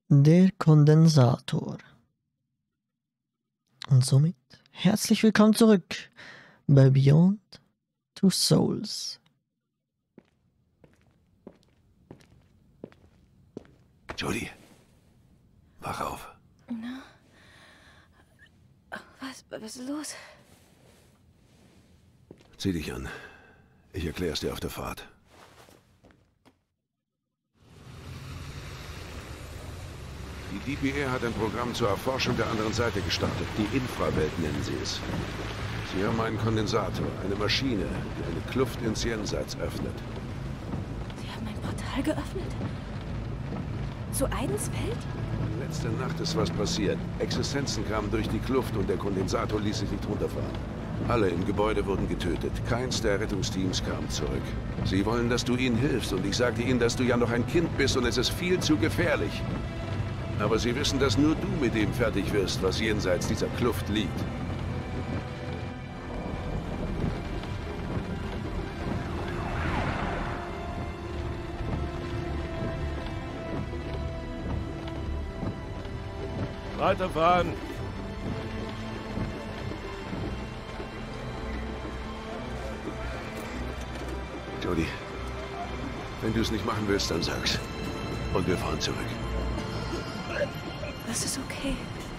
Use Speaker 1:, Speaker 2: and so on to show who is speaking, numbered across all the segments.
Speaker 1: Der Kondensator. Und somit herzlich willkommen zurück bei Beyond Two Souls.
Speaker 2: Jodie, wach auf.
Speaker 3: Na? Was ist los?
Speaker 2: Zieh dich an. Ich erklär's dir auf der Fahrt. Die DPR hat ein Programm zur Erforschung der anderen Seite gestartet. Die Infrawelt nennen sie es. Sie haben einen Kondensator, eine Maschine, die eine Kluft ins Jenseits öffnet.
Speaker 3: Sie haben ein Portal geöffnet? Zu Aidens Welt?
Speaker 2: Letzte Nacht ist was passiert. Existenzen kamen durch die Kluft und der Kondensator ließ sich nicht runterfahren. Alle im Gebäude wurden getötet. Keins der Rettungsteams kam zurück. Sie wollen, dass du ihnen hilfst und ich sagte ihnen, dass du ja noch ein Kind bist und es ist viel zu gefährlich. Aber sie wissen, dass nur du mit dem fertig wirst, was jenseits dieser Kluft liegt.
Speaker 4: Weiterfahren!
Speaker 2: Jodie, wenn du es nicht machen willst, dann sag's. Und wir fahren zurück.
Speaker 3: Das ist okay.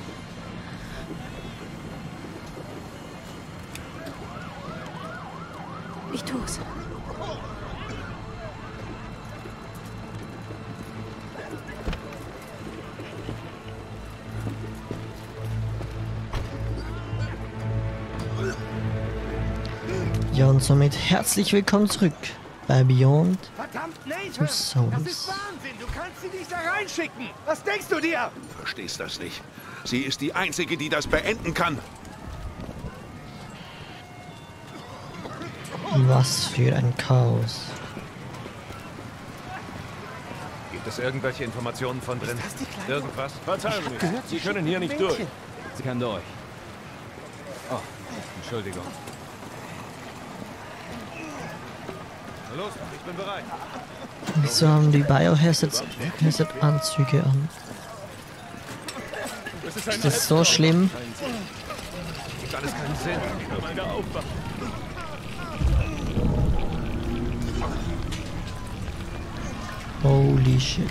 Speaker 3: Ich tu's.
Speaker 1: Ja, und somit herzlich willkommen zurück bei Beyond
Speaker 5: Verdammt,
Speaker 1: Two
Speaker 5: Nathan! Das ist
Speaker 1: Souls.
Speaker 5: Wahnsinn! Du kannst sie nicht da reinschicken! Was denkst du dir?
Speaker 2: Du verstehst das nicht. Sie ist die Einzige, die das beenden kann.
Speaker 1: Was für ein Chaos.
Speaker 4: Gibt es irgendwelche Informationen von drin?
Speaker 5: das die Kleine?
Speaker 4: Irgendwas? Verzeihen
Speaker 5: Ich hab gehört,
Speaker 4: Sie
Speaker 5: sie
Speaker 4: können hier nicht
Speaker 5: schickt ein
Speaker 4: durch.
Speaker 5: Mädchen.
Speaker 4: Sie kann durch. Oh, Entschuldigung. Na los, ich bin bereit.
Speaker 1: Wieso haben die Biohazard-Anzüge an? Ist das so schlimm?
Speaker 4: Gibt alles keinen Sinn. Ich will mal wieder aufwachen.
Speaker 1: Holy shit.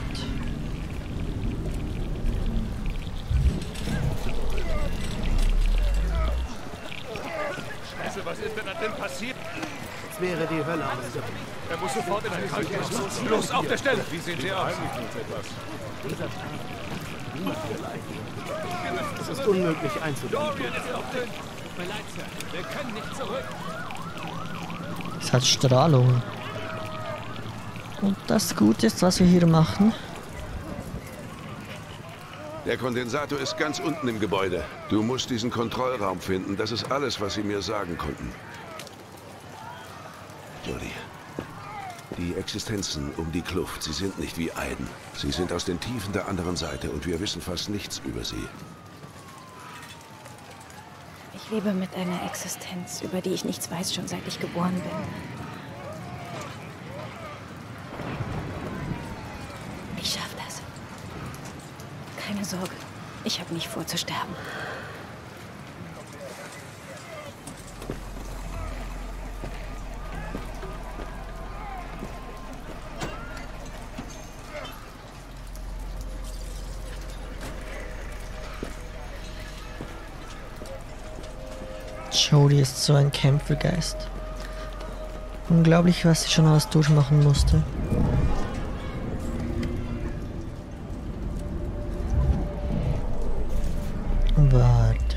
Speaker 4: Scheiße, was ist denn da drin passiert?
Speaker 5: Jetzt wäre die Hölle am Ende.
Speaker 4: Er muss sofort in ein Krankenhaus. Los, auf der Stelle! Wie sehen Sie aus?
Speaker 5: Es ist unmöglich einzudringen.
Speaker 4: Dorian ist auf den... Tut mir leid, Sir. Wir können nicht zurück.
Speaker 1: Es hat Strahlung. Und das Gute ist, was wir hier machen.
Speaker 2: Der Kondensator ist ganz unten im Gebäude. Du musst diesen Kontrollraum finden. Das ist alles, was sie mir sagen konnten. Jodie, die Existenzen um die Kluft, sie sind nicht wie Aiden. Sie sind aus den Tiefen der anderen Seite und wir wissen fast nichts über sie.
Speaker 3: Ich lebe mit einer Existenz, über die ich nichts weiß, schon seit ich geboren bin. Ich schaff das. Keine Sorge. Ich habe nicht vor zu sterben.
Speaker 1: Jodie ist so ein Kämpfergeist. Unglaublich, was sie schon alles durchmachen musste. Warte.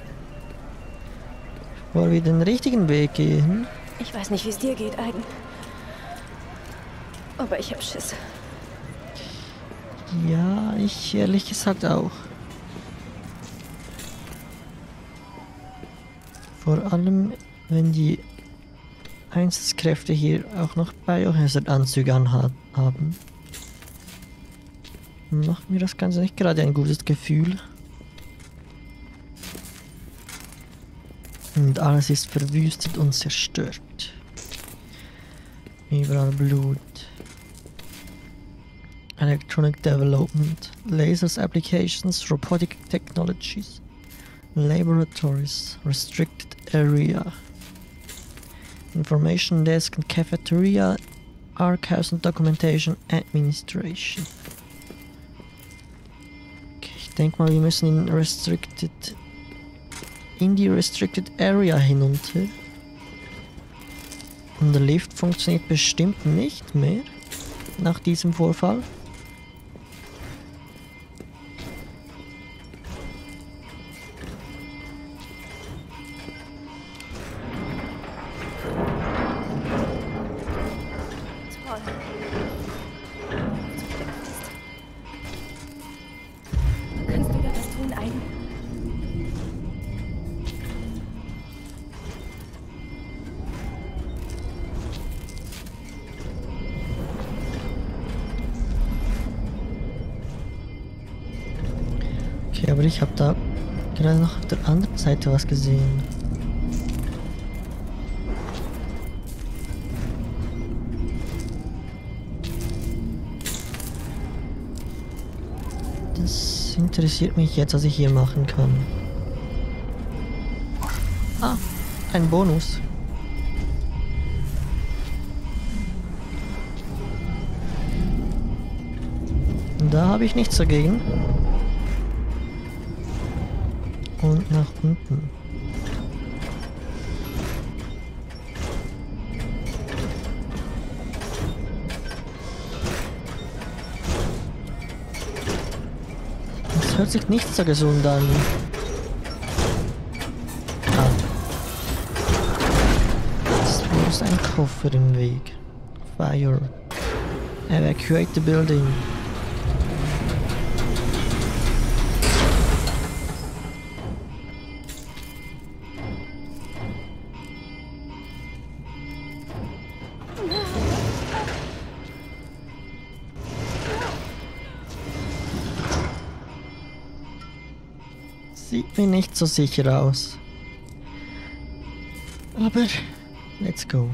Speaker 1: Wollen wir den richtigen Weg gehen?
Speaker 3: Ich weiß nicht, wie es dir geht, Aiden. Aber ich hab Schiss.
Speaker 1: Ja, ich ehrlich gesagt auch. Vor allem, wenn die Einsatzkräfte hier auch noch Biohazard-Anzüge haben. Macht mir das Ganze nicht gerade ein gutes Gefühl. Und alles ist verwüstet und zerstört. Überall Blut. Electronic Development, Lasers Applications, Robotic Technologies, Laboratories, Restricted Area, Information Desk and Cafeteria, Archives and Documentation Administration. Okay, ich denke mal, wir müssen in die Restricted Area hinunter. Und der Lift funktioniert bestimmt nicht mehr nach diesem Vorfall.
Speaker 3: Toll. Kannst du da was tun, Aiden?
Speaker 1: Okay, aber ich habe da gerade noch auf der anderen Seite was gesehen. Das interessiert mich jetzt, was ich hier machen kann. Ah, ein Bonus. Da habe ich nichts dagegen. Und nach unten. Das hört sich nicht so gesund an. Ah. Es ist bloß ein Koffer im Weg. Fire. Evacuate the building. Sieht mir nicht so sicher aus. Aber let's go.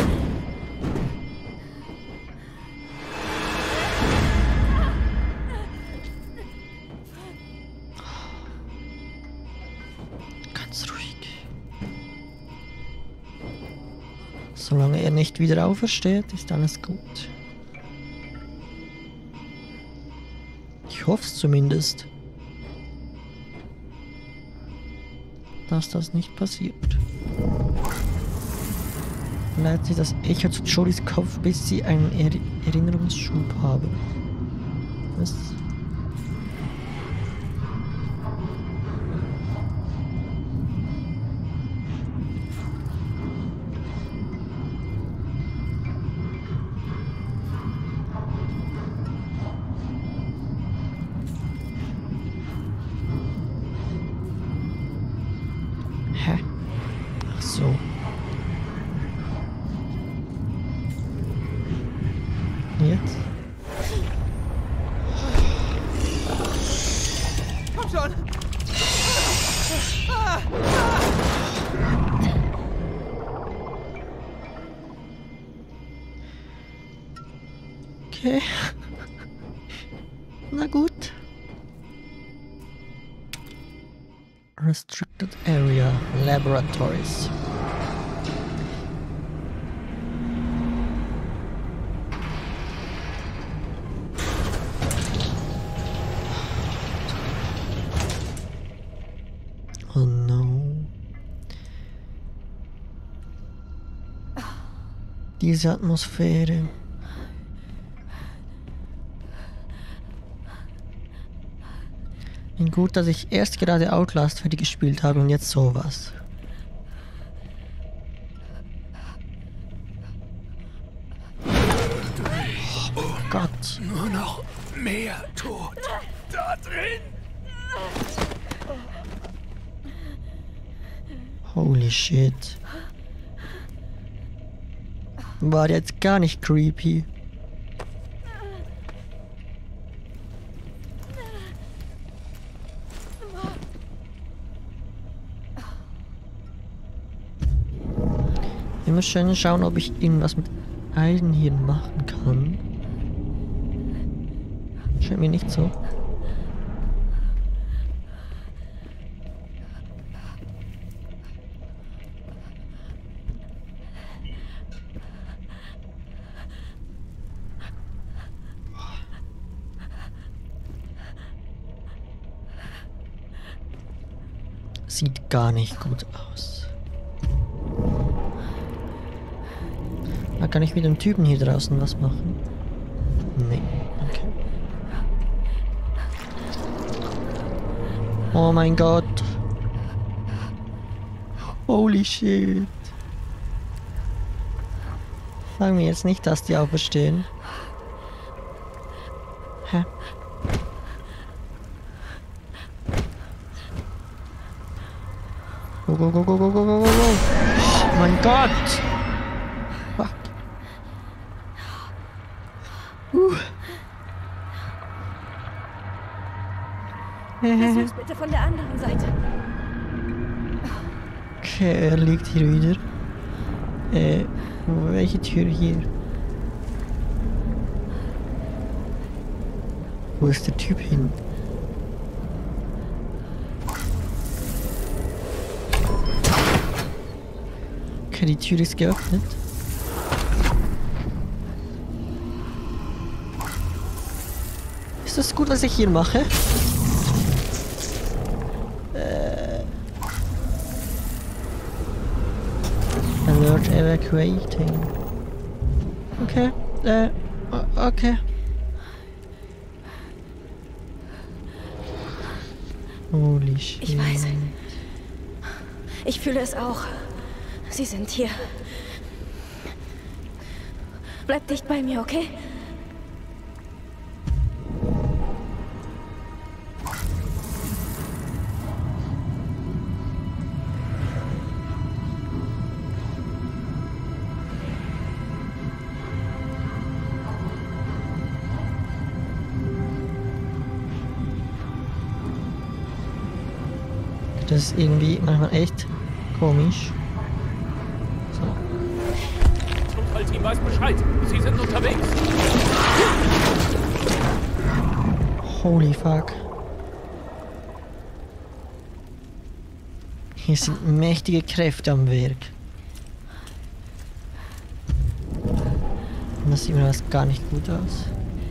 Speaker 1: Ganz ruhig. Solange er nicht wieder aufersteht, ist alles gut. Ich hoffe es zumindest, dass das nicht passiert. Leitet sich das Echo zu Jodys Kopf, bis sie einen Erinnerungsschub haben. Was? Hä? Ach so. Jetzt?
Speaker 5: Komm schon!
Speaker 1: Okay. Na gut. Restricted Area, Laboratories. Oh no. Diese Atmosphäre. Gut, dass ich erst gerade Outlast fertig gespielt habe und jetzt sowas. Oh Gott.
Speaker 4: Nur noch mehr Tod. Da drin!
Speaker 1: Holy shit. War jetzt gar nicht creepy. Immer schön schauen, ob ich irgendwas mit Eisen hier machen kann. Scheint mir nicht so. Sieht gar nicht gut aus. Da kann ich mit dem Typen hier draußen was machen? Nee, okay. Oh mein Gott. Holy shit. Sag mir jetzt nicht, dass die auferstehen. Hä? Go, go, go, go, go, go, go, go, go. Oh mein Gott! Fuck.
Speaker 3: Versuch's bitte von der anderen Seite.
Speaker 1: Okay, er liegt hier wieder. Welche Tür hier? Wo ist der Typ hin? Okay, die Tür ist geöffnet. Ist das gut, was ich hier mache? Alert evacuating. Okay, okay. Holy shit.
Speaker 3: Ich weiß. Ich fühle es auch. Sie sind hier. Bleib dicht bei mir, okay?
Speaker 1: Das ist irgendwie manchmal echt komisch.
Speaker 4: Team weiß Bescheid. Sie sind unterwegs.
Speaker 1: Holy fuck. Hier sind mächtige Kräfte am Werk. Und das sieht mir das gar nicht gut aus.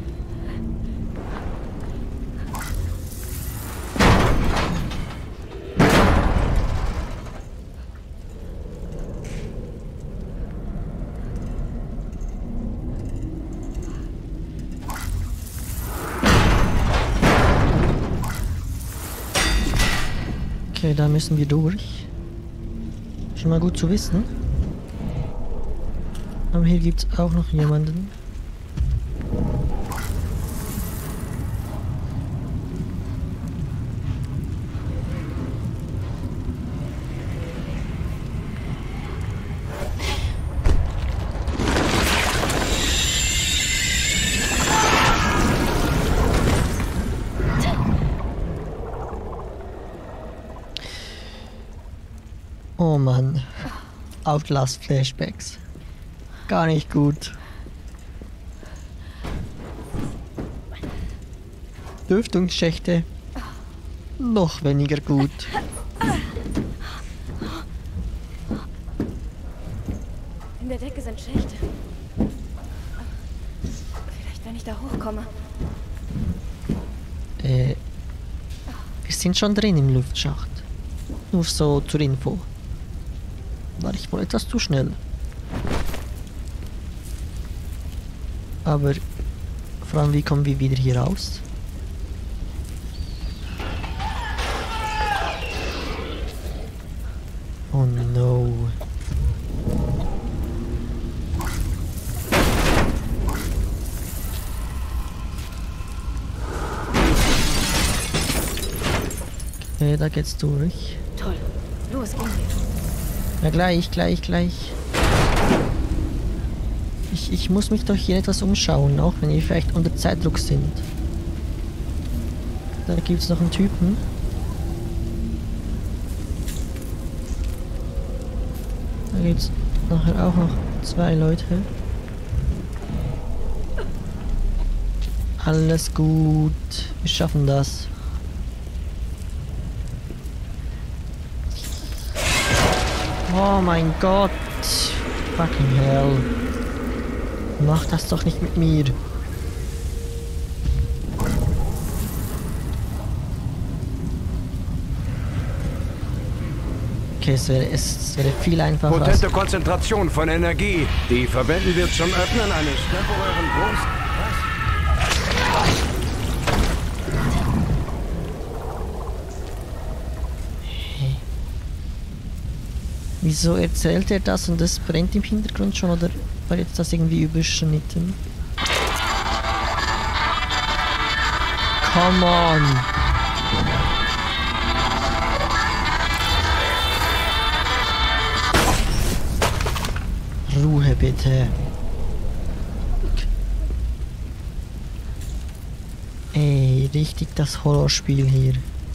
Speaker 1: Okay, da müssen wir durch. Schon mal gut zu wissen. Aber hier gibt es auch noch jemanden. Oh Mann. Outlast-Flashbacks. Gar nicht gut. Lüftungsschächte. Noch weniger gut.
Speaker 3: In der Decke sind Schächte. Vielleicht, wenn ich da hochkomme.
Speaker 1: Wir sind schon drin im Luftschacht. Nur so zur Info. War ich wohl etwas zu schnell. Aber vor allem, wie kommen wir wieder hier raus? Oh no. Okay, da geht's durch.
Speaker 3: Toll. Los, gehen wir.
Speaker 1: Ja, gleich. Ich muss mich doch hier etwas umschauen, auch wenn wir vielleicht unter Zeitdruck sind. Da gibt's noch einen Typen. Da gibt's nachher auch noch 2 Leute. Alles gut. Wir schaffen das. Oh mein Gott. Fucking hell. Mach das doch nicht mit mir. Okay, es wäre viel einfacher.
Speaker 6: Potente Konzentration von Energie. Die verwenden wir zum Öffnen eines temporären Brust.
Speaker 1: Hey. Wieso erzählt er das und es brennt im Hintergrund schon, oder war jetzt das irgendwie überschnitten? Come on! Ruhe bitte. Ey, richtig das Horrorspiel hier.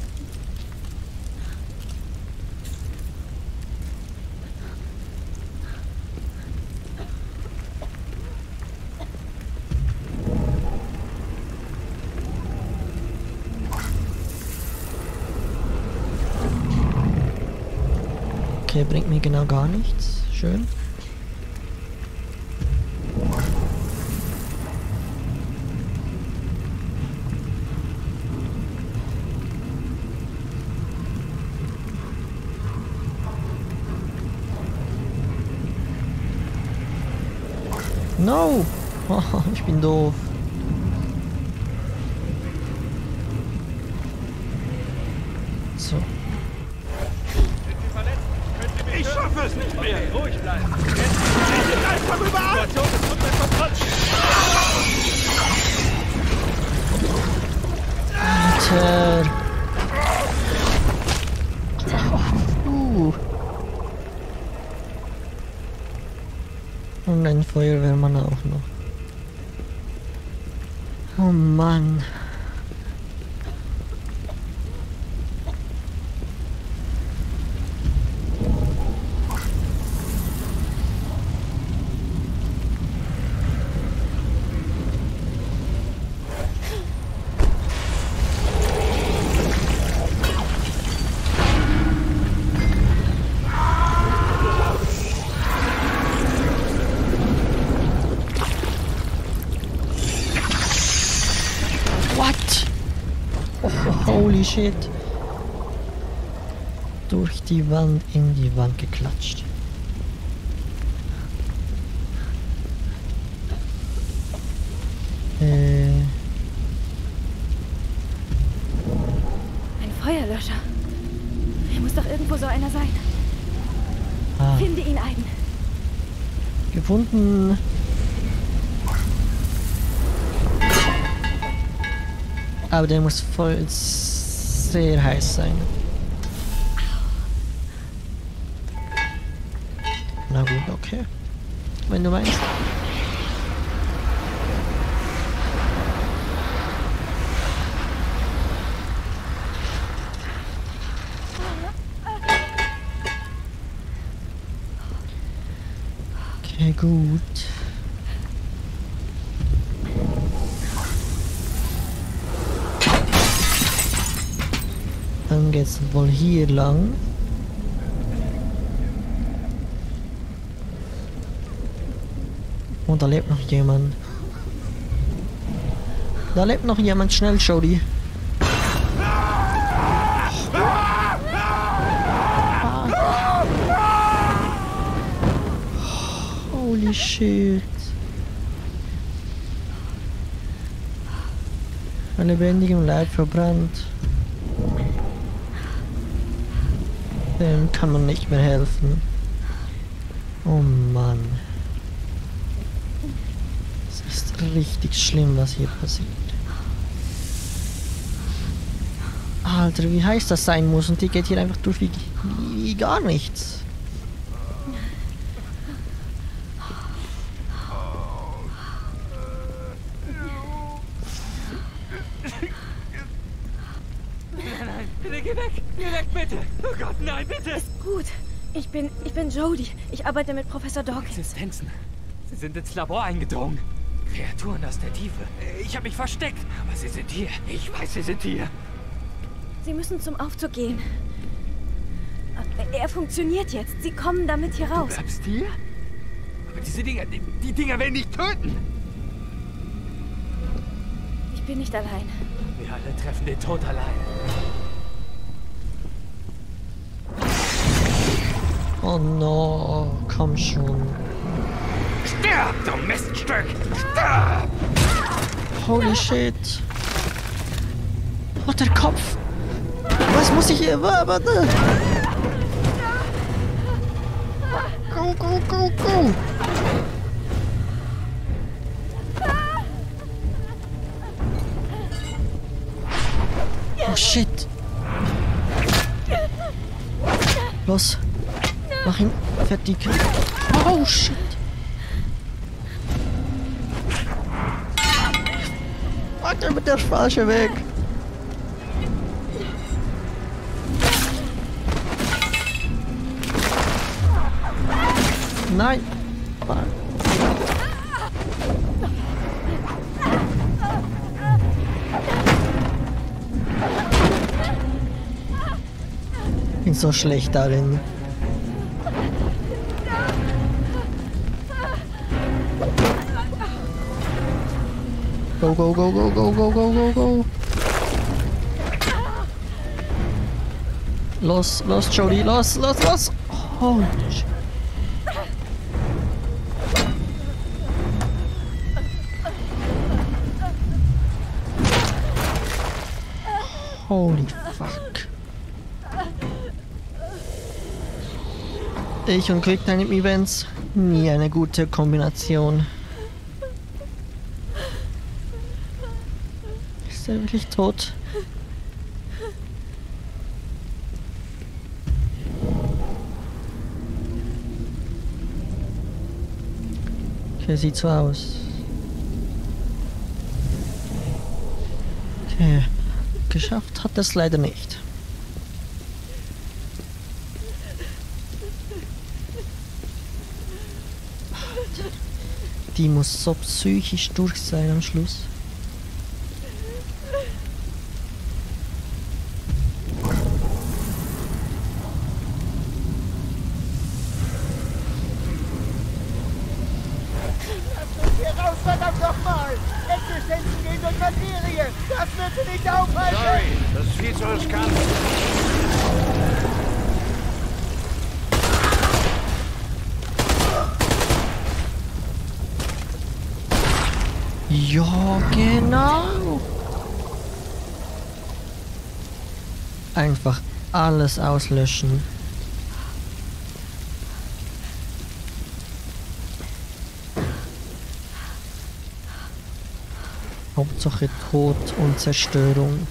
Speaker 1: Okay, bringt mir genau gar nichts. Schön. No! Oh, ich bin doof. So.
Speaker 4: Ich schaffe es nicht mehr. Ruhig bleiben. Sie sind einfach überall. Die Situation ist unter Kontrolle.
Speaker 1: Alter. Und ein Feuerwehrmann auch noch. Oh Mann. Holy shit. Durch die Wand in die Wand geklatscht.
Speaker 3: Ein Feuerlöscher. Hier muss doch irgendwo so einer sein.
Speaker 1: Ah.
Speaker 3: Finde ihn, Aiden.
Speaker 1: Gefunden. Aber der muss voll sehr heiß sein. Na gut, okay. Wenn du meinst. Okay, gut. Dann geht's wohl hier lang. Und da lebt noch jemand. Da lebt noch jemand. Schnell, Jody. Holy shit. An lebendigem Leib verbrannt. Dem kann man nicht mehr helfen. Oh Mann. Es ist richtig schlimm, was hier passiert. Alter, wie heiß das sein muss, und die geht hier einfach durch wie gar nichts.
Speaker 4: Nein, bitte geh weg! Geh weg, bitte! Oh Gott, nein, bitte!
Speaker 3: Gut. Ich bin Jody. Ich arbeite mit Professor Dawkins.
Speaker 4: Existenzen. Sie sind ins Labor eingedrungen. Kreaturen aus der Tiefe. Ich habe mich versteckt, aber sie sind hier. Ich weiß, sie sind hier.
Speaker 3: Sie müssen zum Aufzug gehen. Er funktioniert jetzt. Sie kommen damit hier raus.
Speaker 4: Du bleibst hier? Aber diese Dinger, die Dinger werden dich töten.
Speaker 3: Ich bin nicht allein.
Speaker 4: Wir alle treffen den Tod allein.
Speaker 1: Oh no, komm schon.
Speaker 4: Stirb, du Miststück! Stirb!
Speaker 1: Holy shit. Oh, der Kopf. Was muss ich hier? Warte. Go, go, go, go. Oh shit. Los. Mach ihn fertig. Oh shit. Warte mit der falsche Weg. Nein. Bin so schlecht darin. Go, go, go, go, go, go, go, go, go. Los, los, Jody, los, los, los. Holy shit. Holy fuck. Ich und Quicktime Events, nie eine gute Kombination. Ist er wirklich tot? Okay, sieht so aus. Okay, geschafft hat es leider nicht. Die muss so psychisch durch sein am Schluss.
Speaker 5: Hier raus, verdammt nochmal! Existenzen gehen durch Materie! Das wird sie nicht aufhalten!
Speaker 2: Sorry, das ist viel zu riskant.
Speaker 1: Ja, genau. Einfach alles auslöschen. Hauptsache Tod und Zerstörung.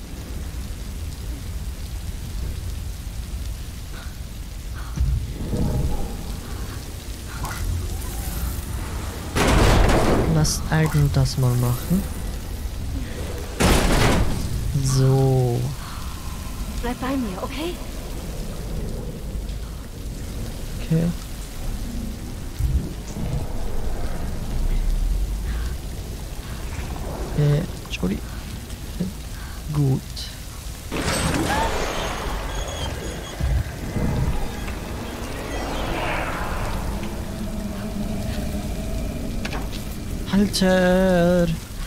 Speaker 1: Lass Aiden das mal machen. So.
Speaker 3: Bleib bei mir, okay?
Speaker 1: Okay. Jody. Gut. Alter!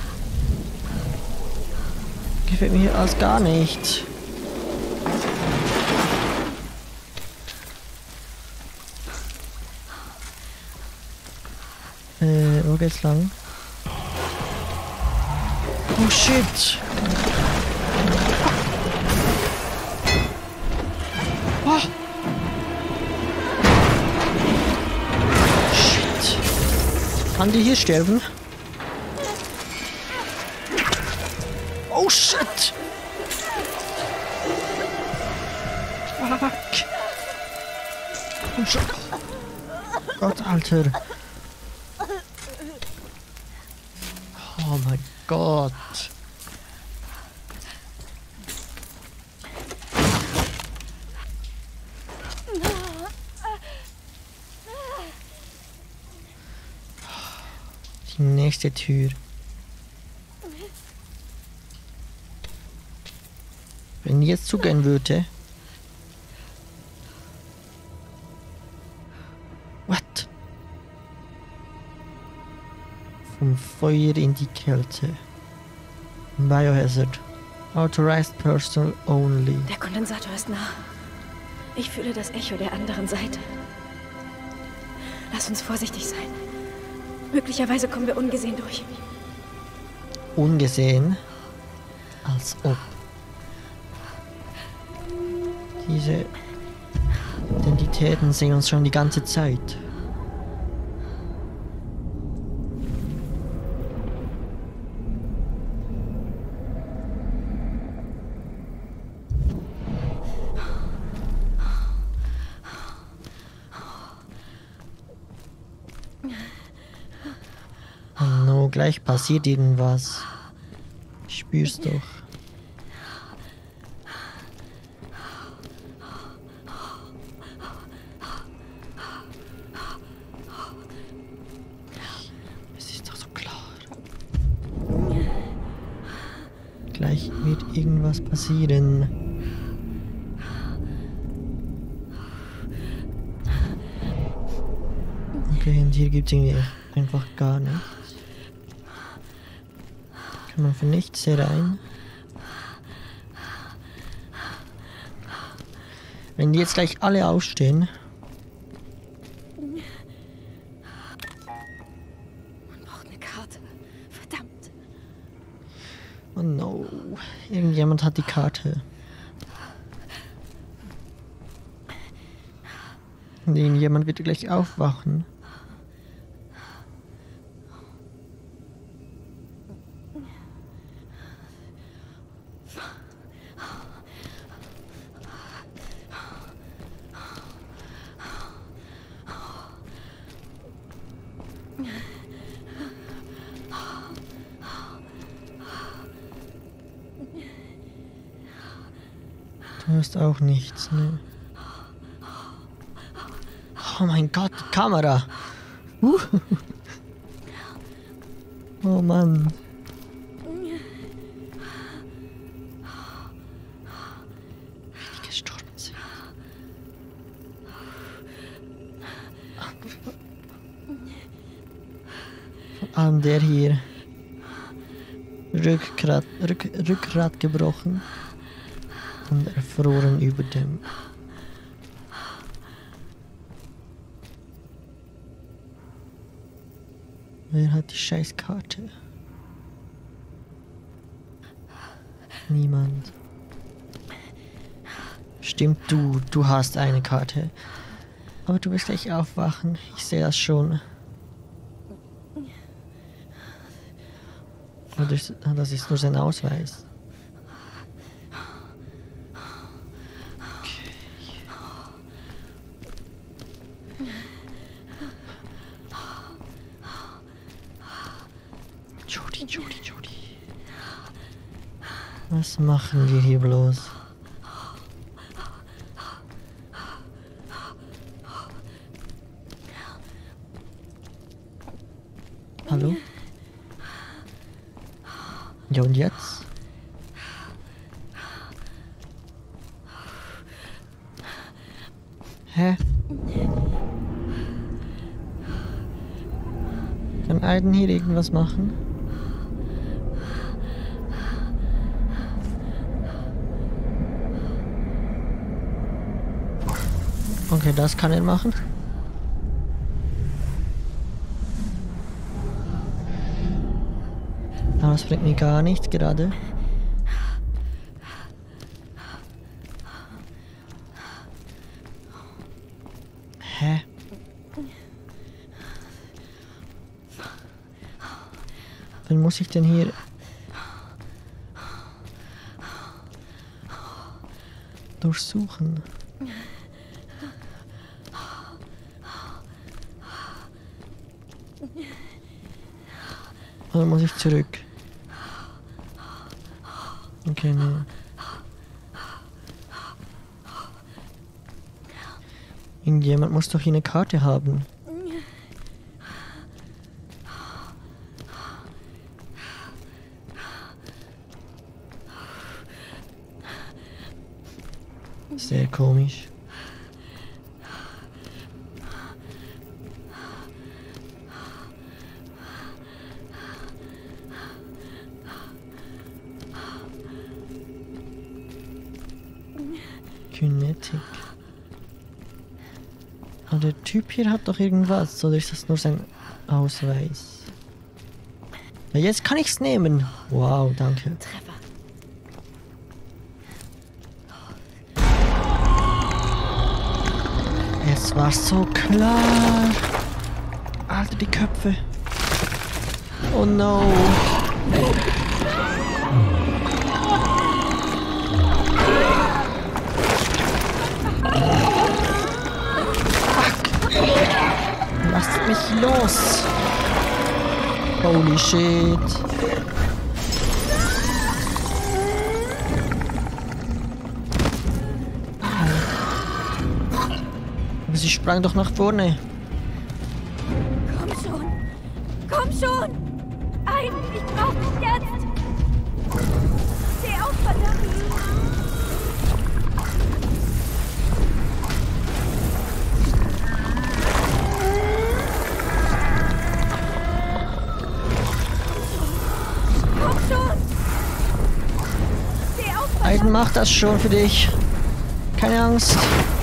Speaker 1: Gefällt mir hier alles gar nicht. Wo geht's lang? Oh shit! Oh. Shit! Kann die hier sterben? Oh shit! Fuck! Oh shit! Gott, Alter! Oh mein Gott! Die nächste Tür. Wenn die jetzt zugehen würde. What? Vom Feuer in die Kälte. Biohazard. Authorized Personnel only.
Speaker 3: Der Kondensator ist nah. Ich fühle das Echo der anderen Seite. Lass uns vorsichtig sein. Möglicherweise kommen wir ungesehen durch.
Speaker 1: Ungesehen? Als ob. Diese Identitäten sehen uns schon die ganze Zeit. Oh no, gleich passiert irgendwas. Ich spür's doch. Es ist doch so klar. Gleich wird irgendwas passieren. Okay, und hier gibt's irgendwie einfach gar nichts. Kann man für nichts hier rein. Wenn die jetzt gleich alle aufstehen.
Speaker 3: Man braucht eine Karte. Verdammt.
Speaker 1: Oh no. Irgendjemand hat die Karte. Und irgendjemand wird gleich aufwachen. Du hast auch nichts, ne? Oh mein Gott, die Kamera! Oh Mann. Wie die gestorben sind. Vor allem der hier. Rückgrat gebrochen. Und erfroren über dem. Wer hat die Scheißkarte? Niemand. Stimmt, du hast eine Karte. Aber du wirst gleich aufwachen. Ich sehe das schon. Aber das ist nur sein Ausweis. Jody. Was machen wir hier bloß? Hallo? Ja, und jetzt? Hä? Kann Aiden hier irgendwas machen? Okay, das kann er machen. Aber das bringt mir gar nichts gerade. Hä? Wann muss ich denn hier... durchsuchen? Oder muss ich zurück? Okay, ne. Irgendjemand muss doch hier eine Karte haben. Sehr komisch. Kinetik. Aber der Typ hier hat doch irgendwas, oder ist das nur sein Ausweis? Ja, jetzt kann ich's nehmen. Wow, danke.
Speaker 3: Treffer.
Speaker 1: Es war so klar. Alter, die Köpfe. Oh no. Lasst mich los! Holy shit! Aber sie sprang doch nach vorne.
Speaker 3: Komm schon! Komm schon! Ein, ich brauch dich jetzt! Steh auf, verdammt!
Speaker 1: Aiden macht das schon für dich. Keine Angst.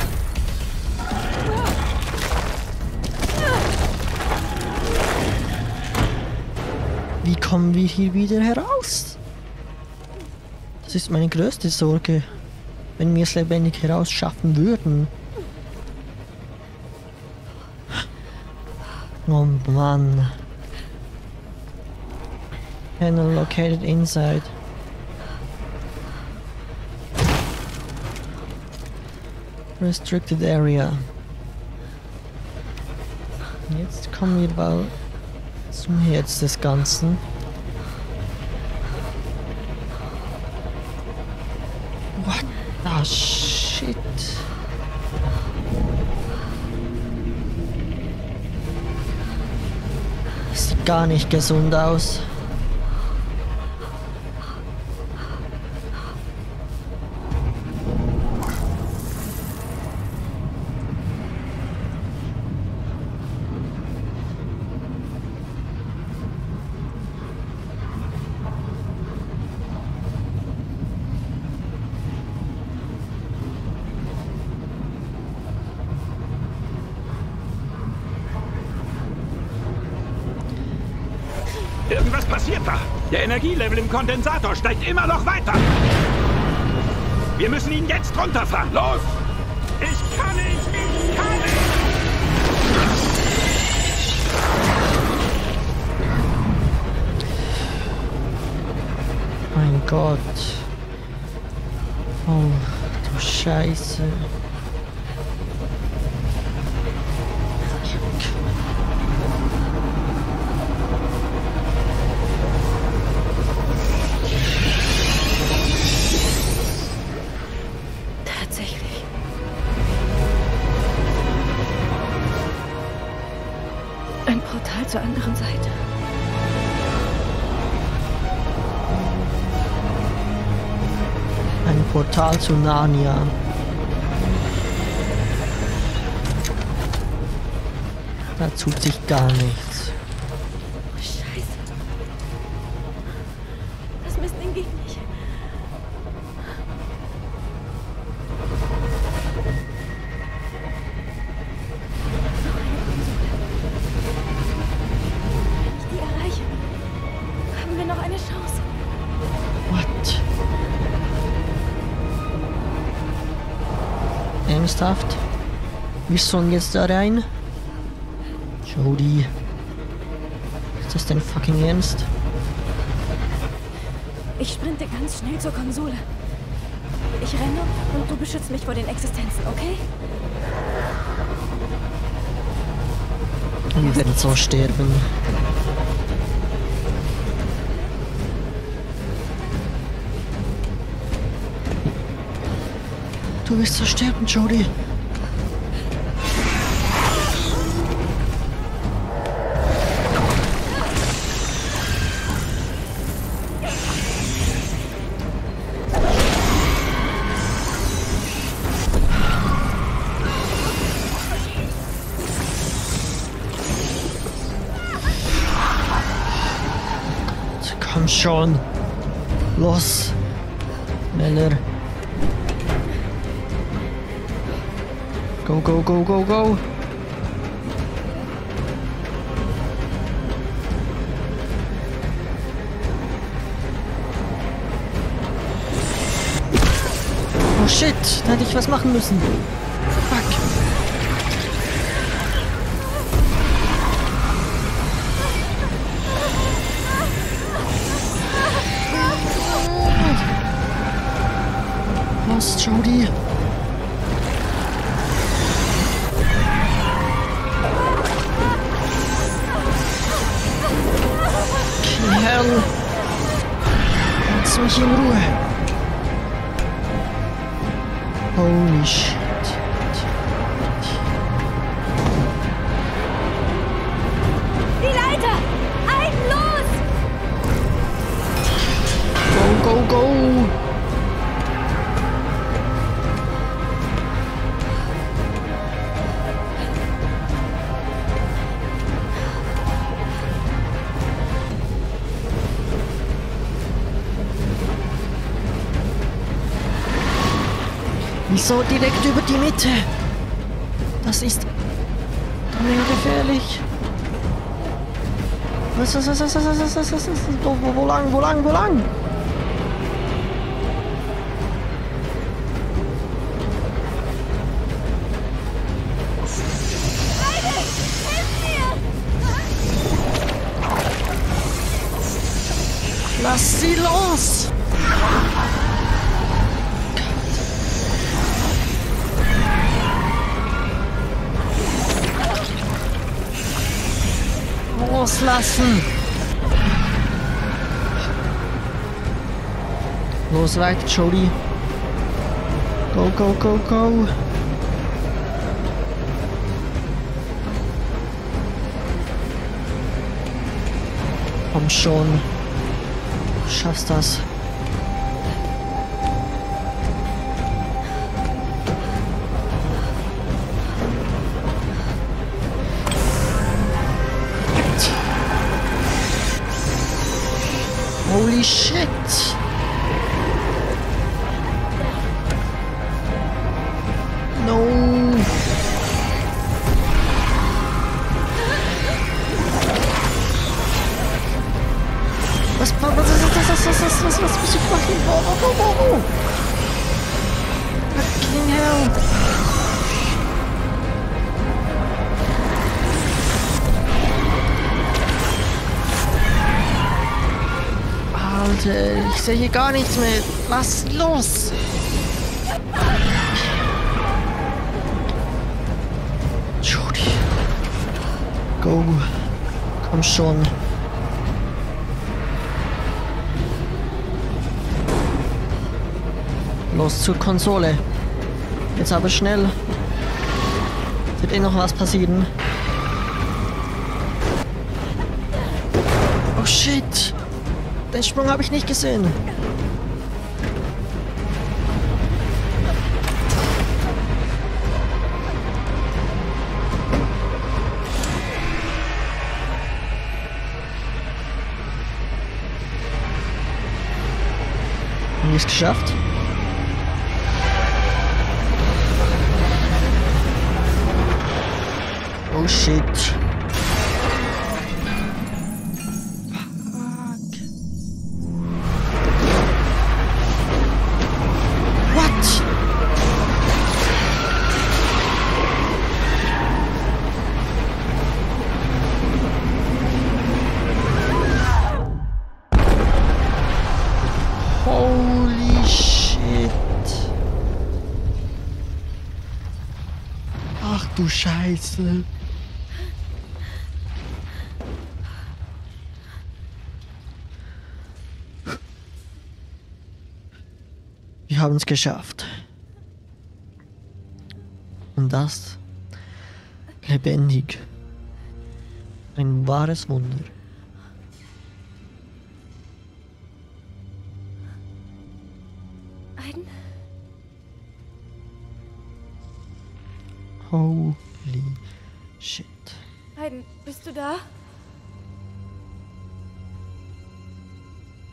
Speaker 1: Wie kommen wir hier wieder heraus? Das ist meine größte Sorge. Wenn wir es lebendig herausschaffen würden. Oh Mann. Panel located inside. Restricted Area. Jetzt kommen wir mal zum Herz des Ganzen. What the shit? Das sieht gar nicht gesund aus.
Speaker 4: Irgendwas passiert da. Der Energielevel im Kondensator steigt immer noch weiter. Wir müssen ihn jetzt runterfahren. Los! Ich kann nicht! Ich kann nicht!
Speaker 1: Mein Gott. Oh, du Scheiße.
Speaker 3: Tatsächlich. Ein Portal zur anderen Seite.
Speaker 1: Ein Portal zu Narnia. Da tut sich gar nichts.
Speaker 3: Scheiße. Das Mistding geht nicht. Wenn ich die erreiche, haben wir noch eine Chance.
Speaker 1: What? Ernsthaft? Wir sollen jetzt da rein? Jodie. Ist das denn fucking ernst?
Speaker 3: Ich sprinte ganz schnell zur Konsole. Ich renne und du beschützt mich vor den Existenzen, okay?
Speaker 1: Wir werden so sterben. Du wirst so sterben, Jodie. schon. Los. Schneller. Go, go, go, go, go. Oh shit, da hätte ich was machen müssen. Fuck. Was, Jodie? Hell. Lass mich in Ruhe. Holy shit.
Speaker 3: Die Leiter! Ein, los!
Speaker 1: Go, go, go! Wieso direkt über die Mitte? Das ist mega gefährlich. Was? Wo lang? Lass sie los! Loslassen! Los, weiter, Jodie. Go, go, go, go! Komm schon. Du schaffst das. Holy shit! No! Was muss ich machen? Wo? Fucking hell! Alter, ich sehe hier gar nichts mehr. Lass los! Jodie. Go. Komm schon. Los zur Konsole. Jetzt aber schnell. Wird eh noch was passieren. Oh shit! Den Sprung habe ich nicht gesehen. Haben wir es geschafft? Oh shit. Holy shit. Ach du Scheiße. Wir haben es geschafft. Und das lebendig. Ein wahres Wunder.
Speaker 3: Aiden?
Speaker 1: Holy shit.
Speaker 3: Aiden, bist du da?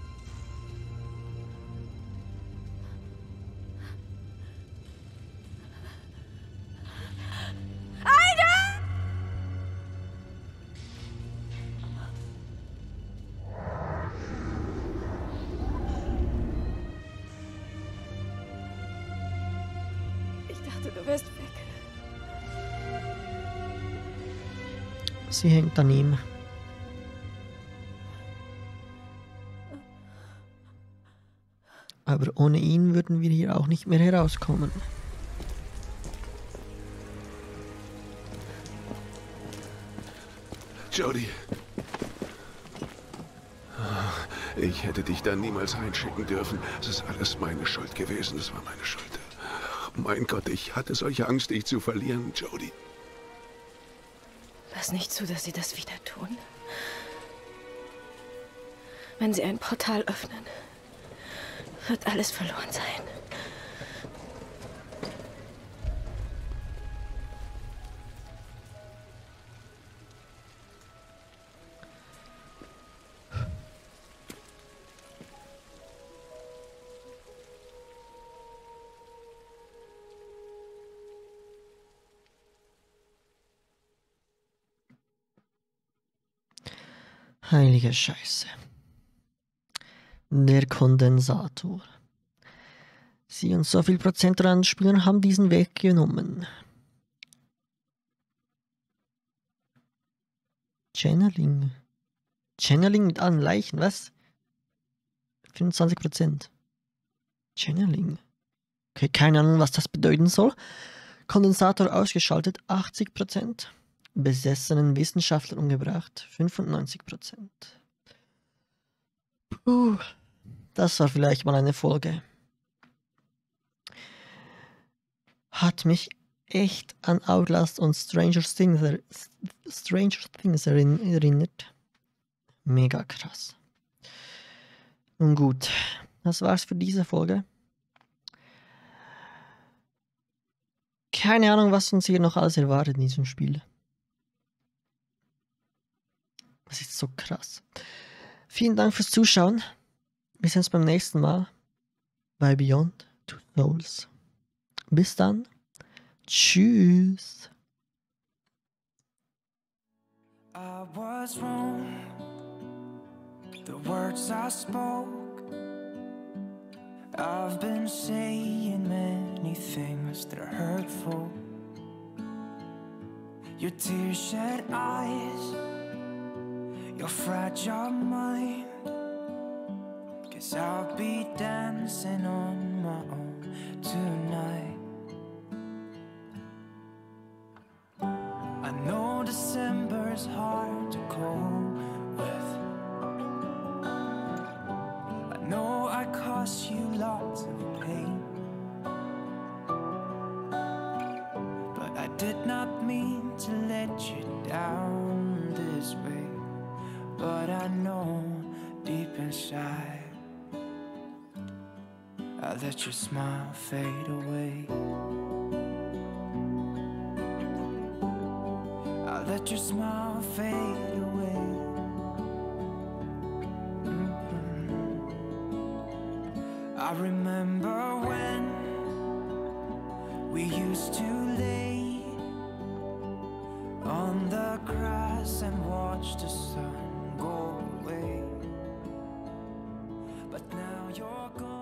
Speaker 3: dachte, du wärst weg.
Speaker 1: Sie hängt an ihm. Aber ohne ihn würden wir hier auch nicht mehr herauskommen.
Speaker 2: Jodie. Ich hätte dich da niemals einschicken dürfen. Es ist alles meine Schuld gewesen. Es war meine Schuld. Mein Gott, ich hatte solche Angst, dich zu verlieren, Jodie.
Speaker 3: Lass nicht zu, dass sie das wieder tun. Wenn sie ein Portal öffnen, wird alles verloren sein.
Speaker 1: Heilige Scheiße. Der Kondensator. Sie und so viel Prozent der anderen Spieler haben diesen Weg genommen. Channeling. Channeling mit allen Leichen, was? 25%. Channeling. Okay, keine Ahnung, was das bedeuten soll. Kondensator ausgeschaltet, 80%. Besessenen Wissenschaftler umgebracht, 95%. Puh, das war vielleicht mal eine Folge. Hat mich echt an Outlast und Stranger Things erinnert. Mega krass. Nun gut, das war's für diese Folge. Keine Ahnung, was uns hier noch alles erwartet in diesem Spiel. Das ist so krass. Vielen Dank fürs Zuschauen. Wir sehen uns beim nächsten Mal bei Beyond Two Souls. Bis dann. Tschüss.
Speaker 7: I was wrong. The words I spoke. I've been saying many things that are hurtful. Your tear-shed eyes. Your fragile mind. 'Cause I'll be dancing on my own tonight. I know December's hard to cope with. I know I cost you lots of pain. But I did not mean to let you down this way. But I know deep inside I let your smile fade away. I let your smile fade away. I remember when we used to lay on the grass and watch the sun go away. But now you're gone.